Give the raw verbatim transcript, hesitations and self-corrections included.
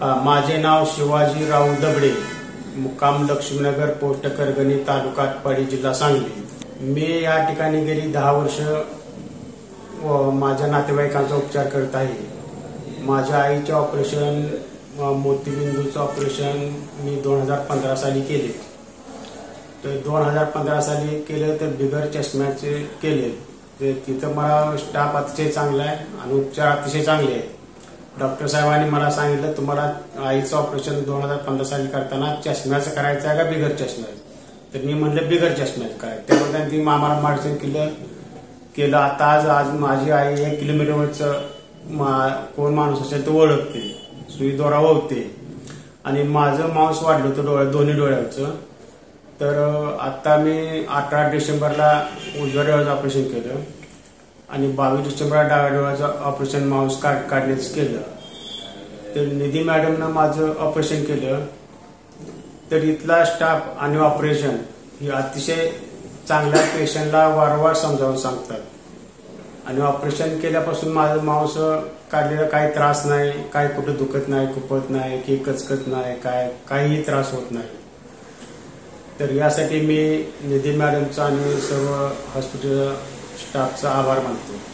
माझे नाव शिवाजी राव दबडे, मुक्काम लक्ष्मीनगर, पोस्ट करगणी, तालुका आटपाडी, जिल्हा सांगली। मी या ठिकाणी गेली दहा वर्ष व माझ्या नातेवाईकांचा उपचार करत आहे। माझ्या आईचे ऑपरेशन, मोतीबिंदूचं ऑपरेशन मी दोन हजार पंधरा साली केले। तर दोन हजार पंधरा साली केले तर बिगर चष्म्याचे केले। ते तिथं मला स्टाफ अतिशय चांगला आहे आणि उपचार अतिशय चांगले आहेत। डॉक्टर साहेबांनी मला सांगितलं, तुम्हाला आईचं ऑपरेशन दोन हजार पंधरा साली करताना चष्म्याचं करायचं आहे का बिगर चष्म्याचं? तर मी म्हणलं बिगर चष्म्याचं करायचं। त्यामुळे त्यांनी आम्हाला मार्गदर्शन केलं केलं आता आज आज माझी आई एक किलोमीटरवरचं मा कोण माणूस असेल तो ओळखते, सुई दोरा ओळखते। आणि माझं मांस वाढलं होतं डोळ्या दोन्ही डोळ्याचं। तर आता मी अठरा डिसेंबरला उजव्या डोळ्याचं ऑपरेशन केलं आणि बावीस डिसेंबरला डाव्या डोळ्याचं ऑपरेशन मांस काढ काढण्याचं केलं। तर निधी मॅडमनं माझं ऑपरेशन केलं। तर इथला स्टाफ आणि ऑपरेशन ही अतिशय चांगल्या पेशंटला वारंवार समजावून सांगतात आणि ऑपरेशन केल्यापासून माझं मांस काढलेला काही त्रास नाही, काय कुठं दुखत नाही, खुपत नाही की कचकत नाही, काय काहीही त्रास होत नाही। तर यासाठी मी निधी मॅडमचा आणि सर्व हॉस्पिटल स्टाफचा आभार मानतो।